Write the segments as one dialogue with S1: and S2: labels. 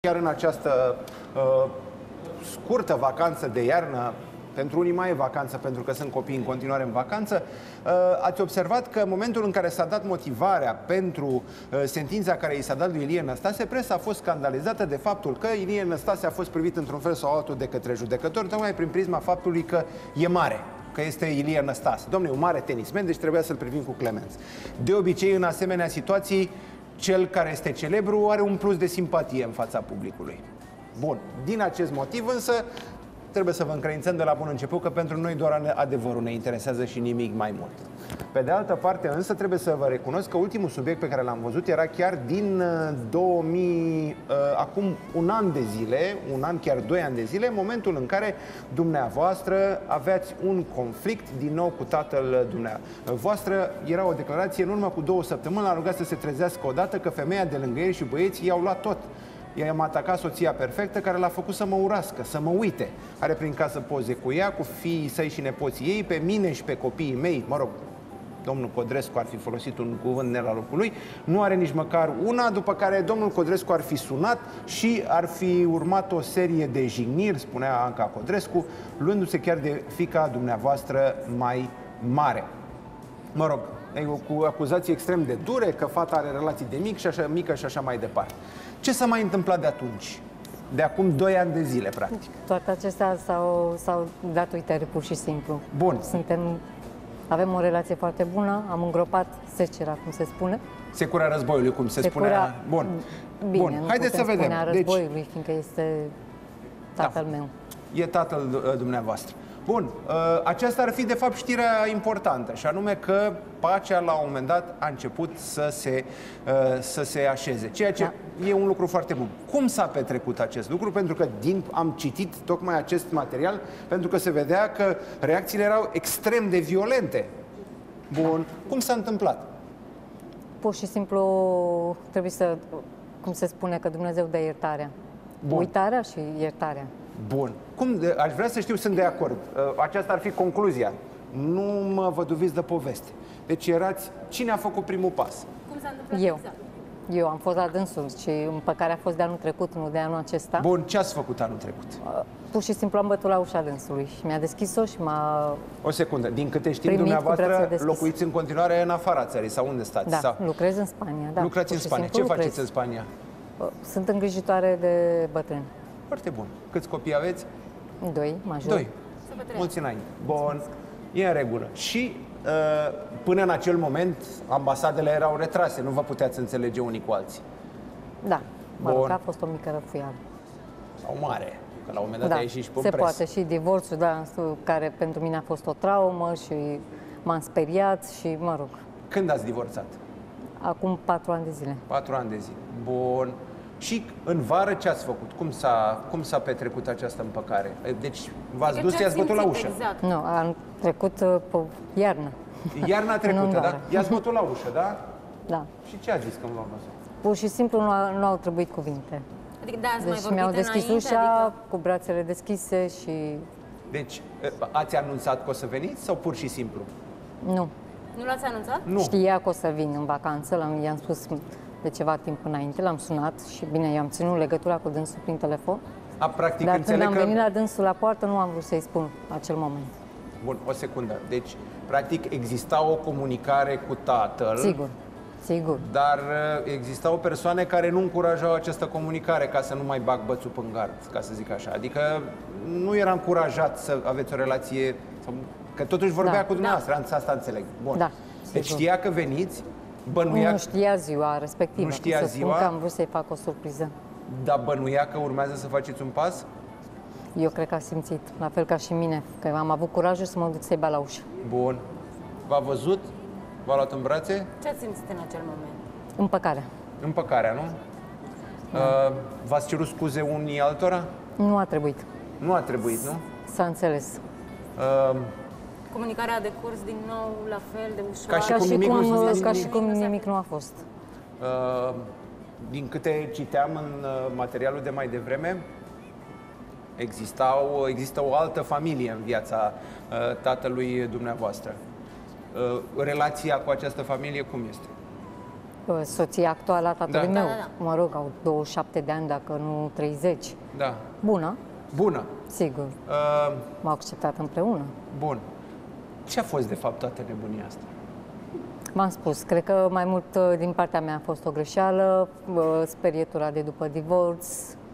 S1: Chiar în această scurtă vacanță de iarnă, pentru unii mai e vacanță pentru că sunt copii în continuare în vacanță, ați observat că în momentul în care s-a dat motivarea pentru sentința care i s-a dat lui Ilie Năstase, presa a fost scandalizată de faptul că Ilie Năstase a fost privit într-un fel sau altul de către judecători, tocmai prin prisma faptului că e mare, că este Ilie Năstase. Dom'le, un mare tenismen, deci trebuia să-l privim cu clemență. De obicei, în asemenea situații, cel care este celebru are un plus de simpatie în fața publicului. Bun. Din acest motiv, însă, trebuie să vă încredințăm de la bun început că pentru noi doar adevărul ne interesează și nimic mai mult. Pe de altă parte, însă, trebuie să vă recunosc că ultimul subiect pe care l-am văzut era chiar din 2000, acum un an de zile, un an, chiar 2 ani de zile, în momentul în care dumneavoastră aveați un conflict din nou cu tatăl dumneavoastră. Era o declarație în urmă cu 2 săptămâni, l-a rugat să se trezească odată că femeia de lângă el și băieții i-au luat tot. I-am atacat soția perfectă care l-a făcut să mă urască, să mă uite. Are prin casă poze cu ea, cu fiii săi și nepoții ei, pe mine și pe copiii mei. Mă rog, domnul Codrescu ar fi folosit un cuvânt ne la locul lui. Nu are nici măcar una, după care domnul Codrescu ar fi sunat și ar fi urmat o serie de jigniri, spunea Anca Codrescu, luându-se chiar de fiica dumneavoastră mai mare. Mă rog, cu acuzații extrem de dure, că fata are relații de mică și așa mai departe. Ce s-a mai întâmplat de atunci? De acum 2 ani de zile, practic.
S2: Toate acestea s-au dat uitare, pur și simplu.
S1: Bun.
S2: Avem o relație foarte bună, am îngropat secera, cum se spune.
S1: Secura războiului, cum se spunea. Bun.
S2: Bine,
S1: bun. Haideți să vedem.
S2: A războiului, fiindcă este tatăl meu.
S1: E tatăl dumneavoastră. Bun, aceasta ar fi de fapt știrea importantă, și anume că pacea la un moment dat a început să se așeze, ceea ce e un lucru foarte bun. Cum s-a petrecut acest lucru? Pentru că am citit tocmai acest material, pentru că se vedea că reacțiile erau extrem de violente. Bun, cum s-a întâmplat?
S2: Pur și simplu trebuie să, cum se spune, că Dumnezeu dă iertarea. Bun. Uitarea și iertarea.
S1: Bun. Aș vrea să știu, sunt de acord. Aceasta ar fi concluzia. Nu mă văduviți de poveste. Deci cine a făcut primul pas?
S2: Cum s-a întâmplat exact? Eu am fost la dânsul și împăcarea a fost de anul trecut, nu de anul acesta.
S1: Bun, ce ați făcut anul trecut?
S2: Pur și simplu am bătut la ușa dânsului și mi-a deschis-o și m-a...
S1: O secundă, din câte știm, dumneavoastră locuiți în continuare în afara țării sau unde stați?
S2: Da,
S1: sau?
S2: Lucrez în Spania. Da,
S1: lucrați în Spania. Ce faceți în Spania?
S2: Sunt îngrijitoare de bătrâni.
S1: Foarte bun. Câți copii aveți?
S2: 2, major.
S1: 2. Mulți înainte. Bun. E în regulă. Și până în acel moment, ambasadele erau retrase. Nu vă puteați înțelege unii cu alții.
S2: Da. Mă rog, a fost o mică răfuială.
S1: Sau mare. Că la un moment dat a ieșit și pe
S2: se
S1: presă.
S2: Poate și divorțul, da, care pentru mine a fost o traumă și m-am speriat și, mă rog.
S1: Când ați divorțat?
S2: Acum 4 ani de zile.
S1: 4 ani de zile. Bun. Și în vară ce ați făcut? Cum s-a petrecut această împăcare? Deci v-ați dus și i-ați bătut la ușă?
S2: Exact. Nu, am trecut pe iarnă.
S1: Iarna trecută, da? I-ați bătut la ușă, da?
S2: Da.
S1: Și ce a zis când v-a văzut?
S2: Pur și simplu nu au trebuit cuvinte.
S3: Adică ați
S2: deci
S3: mai
S2: mi-au deschis
S3: înainte,
S2: ușa cu brațele deschise și...
S1: Deci ați anunțat că o să veniți sau pur și simplu?
S2: Nu.
S3: Nu l-ați anunțat?
S2: Nu. Știa că o să vin în vacanță, i-am spus de ceva timp înainte, l-am sunat și bine, i-am ținut legătura cu dânsul prin telefon.
S1: Practic,
S2: dar când am venit la dânsul la poartă, nu am vrut să-i spun acel moment.
S1: Bun, o secundă. Deci, practic, exista o comunicare cu tatăl.
S2: Sigur, sigur.
S1: Dar existau persoane care nu încurajau această comunicare ca să nu mai bag bățul în gard, ca să zic așa. Adică nu era încurajat să aveți o relație, că totuși vorbea cu dumneavoastră, asta înțeleg. Bun.
S2: Da,
S1: deci știa că veniți, bănuia...
S2: Nu știa ziua respectivă.
S1: Nu știa ziua?
S2: Spun că am vrut să-i fac o surpriză.
S1: Dar bănuia că urmează să faceți un pas?
S2: Eu cred că a simțit, la fel ca și mine, că am avut curajul să mă duc să-i bat la ușă.
S1: Bun. V-a văzut? V-a luat în brațe?
S3: Ce ați simțit în acel moment?
S2: Împăcarea.
S1: Împăcarea, nu? Da. V-ați cerut scuze unii altora?
S2: Nu a trebuit.
S1: Nu a trebuit, nu?
S2: S-a înțeles.
S3: Comunicarea a decurs din nou la fel de ușor?
S2: Ca și cum nimic nu a fost.
S1: Din câte citeam în materialul de mai devreme, există o altă familie în viața tatălui dumneavoastră. Relația cu această familie cum este?
S2: Soția actuală a tatălui
S1: Da.
S2: meu.
S3: Da.
S2: Mă rog, au 27 de ani, dacă nu 30.
S1: Da.
S2: Bună,
S1: Bună.
S2: sigur. M-au acceptat împreună.
S1: Bun. Ce a fost, de fapt, toată nebunia asta?
S2: M-am spus, cred că mai mult din partea mea a fost o greșeală, sperietura de după divorț,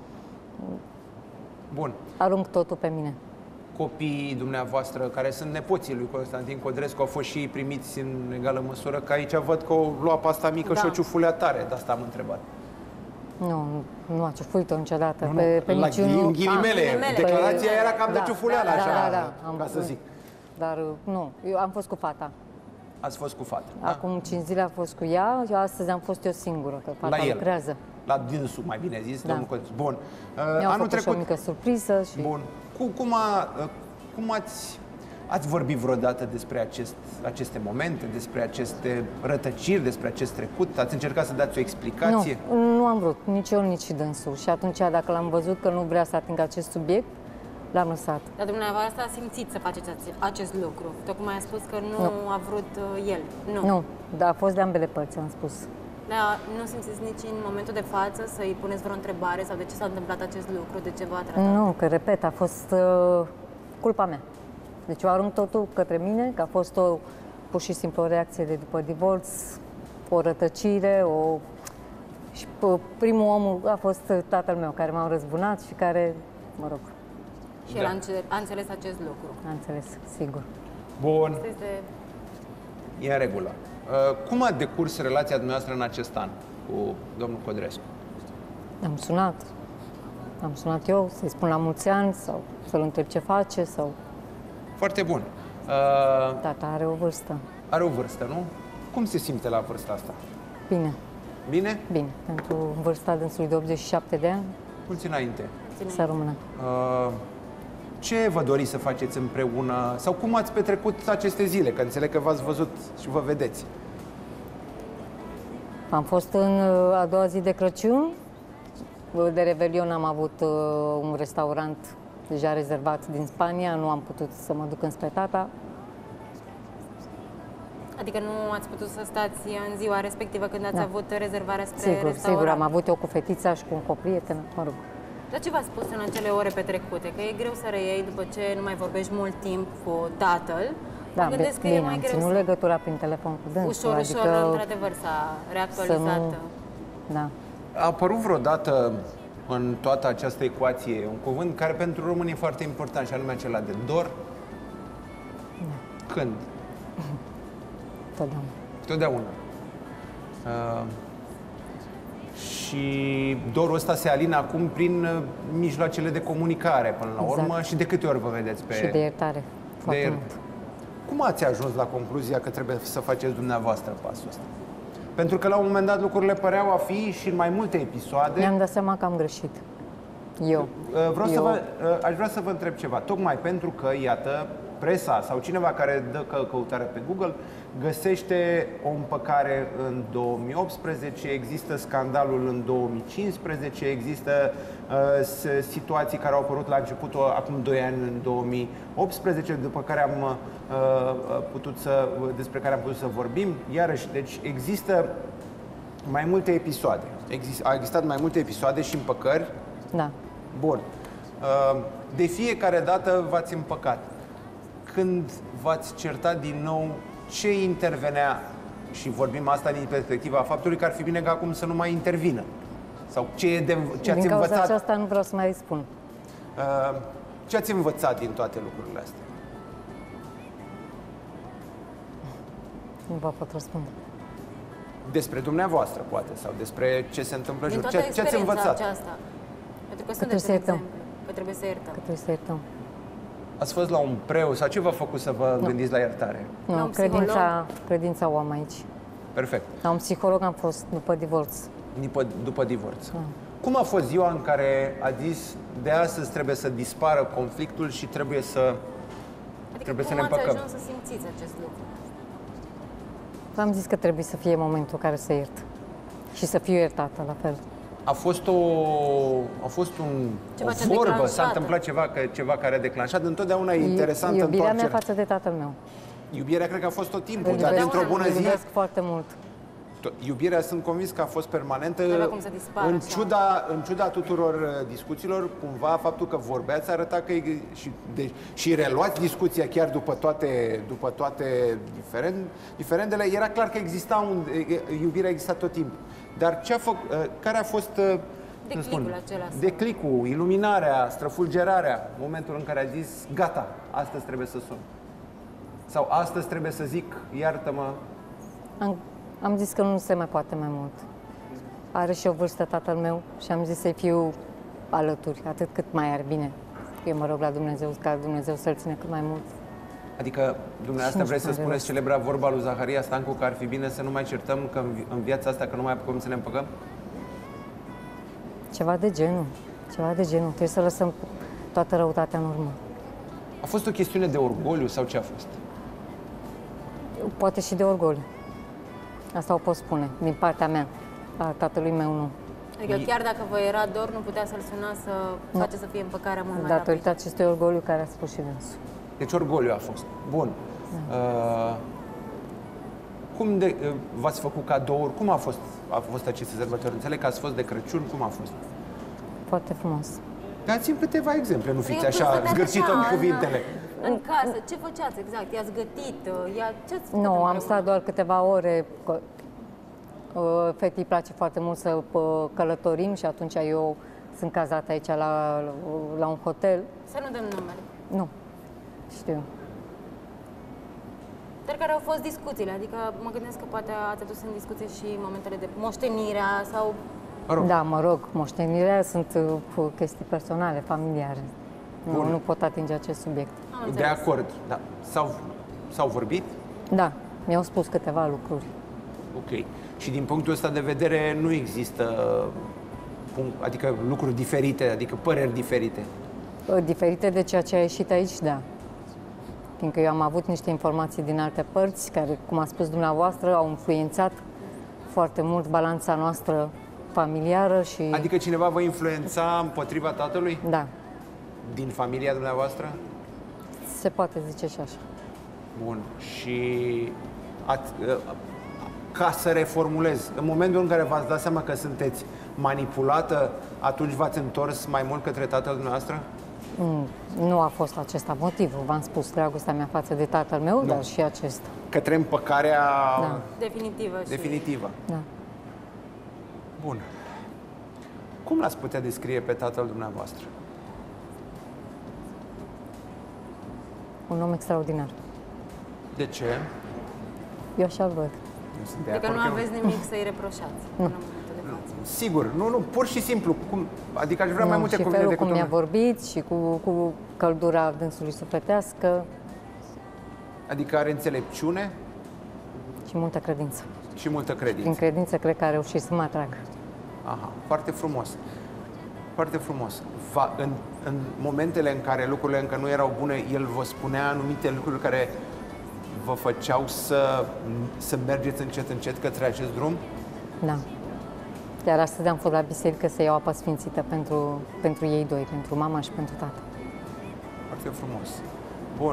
S1: Bun.
S2: arunc totul pe mine.
S1: Copiii dumneavoastră, care sunt nepoții lui Constantin Codrescu, au fost și ei primiți în egală măsură, că aici văd că o lua pasta mică și o ciufulea tare, de asta am întrebat.
S2: Nu a ciufuit-o niciodată.
S1: Nu,
S2: Pe
S1: la
S2: niciunul...
S1: în ghilimele,
S3: ghilimele.
S1: declarația era cam de
S2: Da,
S1: ciufuleală, așa,
S2: am
S1: ca să
S2: văzut.
S1: zic.
S2: Dar nu, eu am fost cu fata.
S1: Ați fost cu fata.
S2: Acum 5 zile a fost cu ea, eu astăzi am fost eu singură, că fata
S1: La el.
S2: lucrează.
S1: La dânsul, mai bine zis,
S2: Da.
S1: domnul Codrescu. Bun.
S2: Mi-au
S1: Anul
S2: făcut și o
S1: trecut...
S2: mică surpriză și...
S1: Bun. Cum ați vorbit vreodată despre aceste momente, despre aceste rătăciri, despre acest trecut? Ați încercat să dați o explicație?
S2: Nu am vrut, nici eu, nici dânsul. Și atunci, dacă l-am văzut că nu vrea să atingă acest subiect, l-am lăsat.
S3: Dar dumneavoastră a simțit să faceți acest lucru. Tocmai a spus că nu a vrut el.
S2: Nu, dar a fost de ambele părți, am spus.
S3: Dar nu simțiți nici în momentul de față să-i puneți vreo întrebare sau de ce s-a întâmplat acest lucru, de ce v-a tratat?
S2: Nu, că repet, a fost culpa mea. Deci eu arunc totul către mine, că a fost pur și simplu o reacție de după divorț, o rătăcire, și primul om a fost tatăl meu, care m-a răzbunat și care, mă rog,
S3: Și el a înțeles acest lucru.
S2: a înțeles, sigur.
S1: Bun,
S3: Asta este...
S1: e în regulă. Cum a decurs relația dumneavoastră în acest an cu domnul Codrescu?
S2: Am sunat eu să-i spun la mulți ani sau să-l întreb ce face sau...
S1: Foarte bun.
S2: Tata are o vârstă.
S1: Are o vârstă, nu? Cum se simte la vârsta asta?
S2: Bine,
S1: Bine?
S2: bine. Pentru vârsta dânsului de 87 de ani,
S1: Mulți înainte.
S2: să rămână.
S1: Ce vă doriți să faceți împreună? Sau cum ați petrecut aceste zile? Că înțeleg că v-ați văzut și vă vedeți.
S2: Am fost în a doua zi de Crăciun. De Revelion am avut un restaurant deja rezervat din Spania. Nu am putut să mă duc înspre tata.
S3: Adică nu ați putut să stați în ziua respectivă când ați avut rezervarea spre
S2: Sigur,
S3: restaurant?
S2: sigur, am avut eu cu fetița și cu o prietenă, mă rog.
S3: Dar ce v-a spus în acele ore petrecute? Că e greu să reiei după ce nu mai vorbești mult timp cu tatăl.
S2: Da,
S3: Mă gândesc că
S2: bine,
S3: e mai
S2: am
S3: greu
S2: ținut
S3: să...
S2: legătura prin telefon cu dânsul.
S3: Ușor,
S2: adică
S3: într-adevăr, s-a reactualizat.
S2: Da.
S1: A apărut vreodată în toată această ecuație un cuvânt care pentru români e foarte important, și anume acela de dor? Când?
S2: Totdeauna.
S1: Totdeauna. Și dorul ăsta se alină acum prin mijloacele de comunicare, până la urmă.
S2: Exact.
S1: Și de câte ori vă vedeți pe...
S2: Și de iertare. Foarte
S1: de
S2: mult.
S1: Cum ați ajuns la concluzia că trebuie să faceți dumneavoastră pasul ăsta? Pentru că la un moment dat lucrurile păreau a fi și în mai multe episoade.
S2: Mi-am dat seama că am greșit. Eu.
S1: Aș vrea să vă întreb ceva. Tocmai pentru că, iată, presa sau cineva care dă căutare pe Google găsește o împăcare în 2018, există scandalul în 2015, există situații care au apărut la începutul, acum 2 ani, în 2018, despre care am putut să vorbim. Iarăși, deci există mai multe episoade. Au existat mai multe episoade și împăcări.
S2: Da.
S1: Bun. De fiecare dată v-ați împăcat. Când v-ați certat din nou, ce intervenea? Și vorbim asta din perspectiva faptului că ar fi bine ca acum să nu mai intervină. Sau ce ați
S2: Din cauza
S1: învățat?
S2: aceasta nu vreau să mai spun.
S1: Ce ați învățat din toate lucrurile astea?
S2: Nu vă pot răspunde.
S1: Despre dumneavoastră, poate, sau despre ce se întâmplă în
S3: Din
S1: jur.
S3: toată
S1: Ce ați învățat?
S3: aceasta. Pentru că
S2: trebuie
S3: sunteți
S2: să
S3: un
S2: iertăm.
S3: exemplu. Că trebuie să iertăm.
S2: Că trebuie să iertăm.
S1: Ați fost la un preot sau ce v-a făcut să vă gândiți la iertare?
S2: Nu,
S3: un psiholog?
S2: credința o am aici.
S1: Perfect.
S2: La un psiholog am fost după divorț.
S1: După divorț. Cum a fost ziua în care a zis de astăzi trebuie să dispară conflictul și trebuie să
S3: Adică
S1: să
S3: cum
S1: ne
S3: ați
S1: împăcăm?
S3: ajuns să simțiți acest lucru?
S2: Am zis că trebuie să fie momentul în care să iert. Și să fiu iertată, la fel.
S1: A fost o
S3: Ceva ce a
S1: vorbă,
S3: declanșat.
S1: s-a întâmplat ceva care a declanșat. Întotdeauna e interesant
S2: Iubirea mea
S1: întoarcerea.
S2: față de tatăl meu.
S1: Iubirea cred că a fost tot timpul,
S2: Îl
S1: dar
S2: iubesc,
S1: dintr-o bună
S2: îl
S1: zi.
S2: iubesc foarte mult.
S1: Iubirea sunt convins că a fost permanentă
S3: N-avea cum să dispară,
S1: în ciuda tuturor discuțiilor, cumva faptul că vorbeați arăta că și reluați discuția chiar după toate diferendele, era clar că iubirea exista tot timpul. Dar care a fost
S3: declicul acela?
S1: Declicul, iluminarea, străfulgerarea, momentul în care a zis gata, astăzi trebuie să sun. Sau astăzi trebuie să zic iartă-mă.
S2: Am zis că nu se mai poate mai mult. Are și o vârstă tatăl meu și am zis să-i fiu alături, atât cât mai ar bine. Eu mă rog la Dumnezeu, ca Dumnezeu să-l ține cât mai mult.
S1: Adică dumneavoastră vreți să spuneți celebra vorba lui Zaharia Stancu că ar fi bine să nu mai certăm că în viața asta că nu mai apucăm să ne împăcăm?
S2: Ceva de genul. Trebuie să lăsăm toată răutatea în urmă.
S1: A fost o chestiune de orgoliu sau ce a fost?
S2: Poate și de orgoliu. Asta o pot spune, din partea mea. A tatălui meu nu.
S3: Adică chiar dacă vă era dor, nu putea să-l suna să face să fie împăcarea mult mai
S2: Datorită
S3: rapid.
S2: acestui orgoliu care a spus și dânsul.
S1: Deci orgoliu a fost. Bun. V-ați făcut cadouri? Cum a fost aceste sărbători? Înțeleg că ați fost de Crăciun. Cum a fost?
S2: Foarte frumos.
S1: Dați-mi câteva exemple, nu fiți așa zgârțită cu cuvintele.
S3: În casă, ce făceați exact? I-ați gătit? Ce-ați făcut
S2: Nu, am
S3: împreună?
S2: stat doar câteva ore. Fetei îi place foarte mult să călătorim și atunci eu sunt cazată aici la un hotel.
S3: Să nu dăm numele.
S2: Nu, știu.
S3: Dar care au fost discuțiile? Adică mă gândesc că poate ați adus în discuție și momentele de moștenirea sau...
S2: Da, mă rog, moștenirea sunt chestii personale, familiare. Nu pot atinge acest subiect.
S1: De acord. Da. S-au vorbit?
S2: Da, mi-au spus câteva lucruri.
S1: Ok. Și din punctul ăsta de vedere nu există adică lucruri diferite, adică păreri diferite.
S2: Diferite de ceea ce a ieșit aici, da. Fiindcă eu am avut niște informații din alte părți care, cum a spus dumneavoastră, au influențat foarte mult balanța noastră familiară și...
S1: Adică cineva vă influența împotriva tatălui?
S2: Da.
S1: Din familia dumneavoastră?
S2: Se poate zice și așa.
S1: Bun. Și ca să reformulez, în momentul în care v-ați dat seama că sunteți manipulată, atunci v-ați întors mai mult către tatăl dumneavoastră?
S2: Nu a fost acesta motivul. V-am spus dragostea mea față de tatăl meu, dar și acesta.
S1: Către împăcarea
S3: definitivă.
S2: Da.
S1: Bun. Cum l-ați putea descrie pe tatăl dumneavoastră?
S2: Un om extraordinar.
S1: De ce?
S2: Eu așa-l văd.
S3: Adică nu aveți nimic să-i reproșați. Nu.
S1: Sigur, nu, pur și simplu. Adică aș vrea mai multe cuvinte
S2: felul
S1: decât
S2: cum mi-a vorbit și cu căldura dânsului sufletească.
S1: Adică are înțelepciune
S2: și multă credință.
S1: Și multă credință.
S2: Prin credință cred că a reușit să mă atragă.
S1: Aha, foarte frumos. Foarte frumos. În momentele în care lucrurile încă nu erau bune, el vă spunea anumite lucruri care vă făceau să mergeți încet către acest drum?
S2: Da. Chiar astăzi am fost la biserică să iau apă sfințită pentru ei doi, pentru mama și pentru tata.
S1: Foarte frumos. Bun.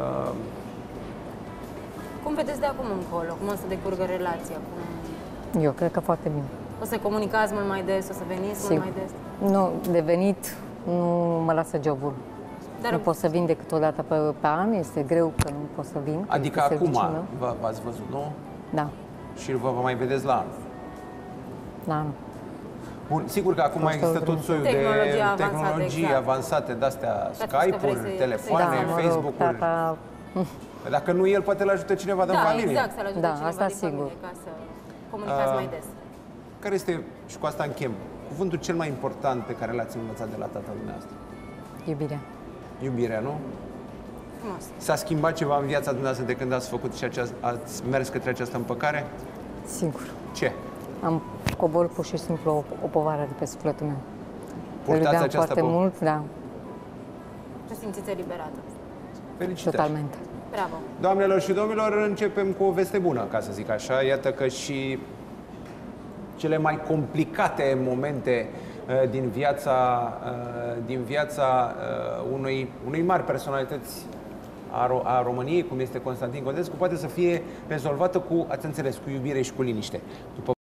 S3: Cum vedeți de acum încolo? Cum o să decurgă relația?
S2: Eu cred că foarte bine.
S3: O să comunicați mult mai des? O să veniți mult mai des?
S2: Nu, de venit nu mă lasă jobul.
S3: Dar
S2: nu pot să vin decât o dată pe an, este greu că nu pot să vin.
S1: Adică acum v-ați văzut, nu?
S2: Da.
S1: Și vă mai vedeți la anul?
S2: La anul.
S1: Bun, sigur că acum există tot soiul de tehnologii avansate, de-astea, Skype-uri, telefoane, Facebook-uri. Dacă nu el, poate l-ajută cineva din familie.
S3: Exact, să-l ajute cineva
S2: asta
S3: din familie, ca să comunicați mai des.
S1: Care este, și cu asta închem, cuvântul cel mai important pe care l-ați învățat de la tatăl dumneavoastră?
S2: Iubirea.
S1: Iubirea, nu?
S3: Frumos.
S1: S-a schimbat ceva în viața dumneavoastră de când ați făcut și ați mers către această împăcare?
S2: Sigur.
S1: Ce?
S2: Am coborât pur și simplu o povară de pe sufletul meu.
S1: Purtați această
S2: foarte mult, da.
S3: Vă simțiți eliberată.
S1: Felicitări.
S2: Totalmente.
S3: Bravo.
S1: Doamnelor și domnilor, începem cu o veste bună, ca să zic așa. Iată că și cele mai complicate momente din viața unei mari personalități a României, cum este Constantin Codrescu, poate să fie rezolvată cu, ați înțeles, cu iubire și cu liniște. După